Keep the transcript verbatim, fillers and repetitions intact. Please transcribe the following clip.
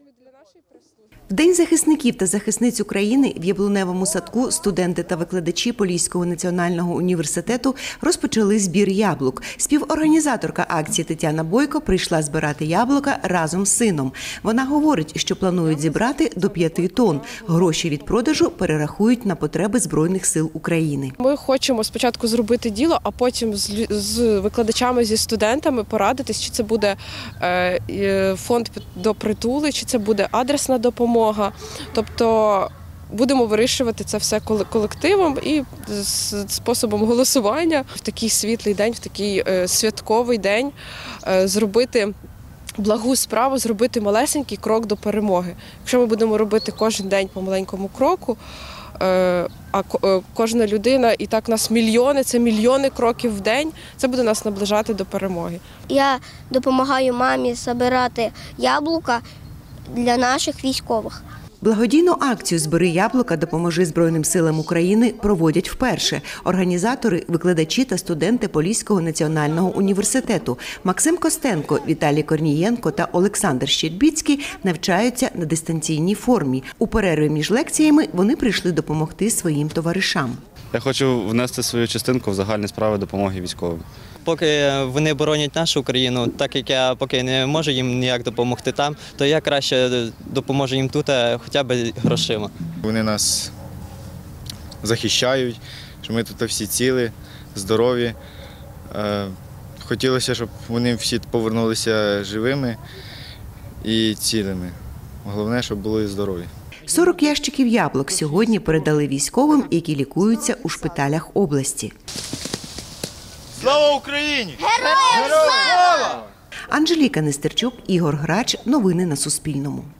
В День захисників та захисниць України в Яблуневому садку студенти та викладачі Поліського національного університету розпочали збір яблук. Співорганізаторка акції Тетяна Бойко прийшла збирати яблука разом з сином. Вона говорить, що планують зібрати до п'яти тонн. Гроші від продажу перерахують на потреби Збройних сил України. Ми хочемо спочатку зробити діло, а потім з викладачами, зі студентами порадитись, чи це буде фонд до притули, чи це буде адресна допомога. Тобто будемо вирішувати це все колективом і способом голосування в такий світлий день, в такий святковий день зробити благу справу, зробити малесенький крок до перемоги. Якщо ми будемо робити кожен день по маленькому кроку, а кожна людина, і так нас мільйони, це мільйони кроків в день, це буде нас наближати до перемоги. Я допомагаю мамі збирати яблука для наших військових. Благодійну акцію «Збери яблука, допоможи Збройним силам України» проводять вперше. Організатори – викладачі та студенти Поліського національного університету. Максим Костенко, Віталій Корнієнко та Олександр Щербіцький навчаються на дистанційній формі. У перерві між лекціями вони прийшли допомогти своїм товаришам. Я хочу внести свою частинку в загальні справи допомоги військовим. Поки вони боронять нашу країну, так як я поки не можу їм ніяк допомогти там, то я краще допоможу їм тут хоча б грошима. Вони нас захищають, що ми тут всі цілі, здорові. Хотілося, щоб вони всі повернулися живими і цілими. Головне, щоб були здорові. сорок ящиків яблук сьогодні передали військовим, які лікуються у шпиталях області. Слава Україні! Героям слава! Анжеліка Нестерчук, Ігор Грач. Новини на Суспільному.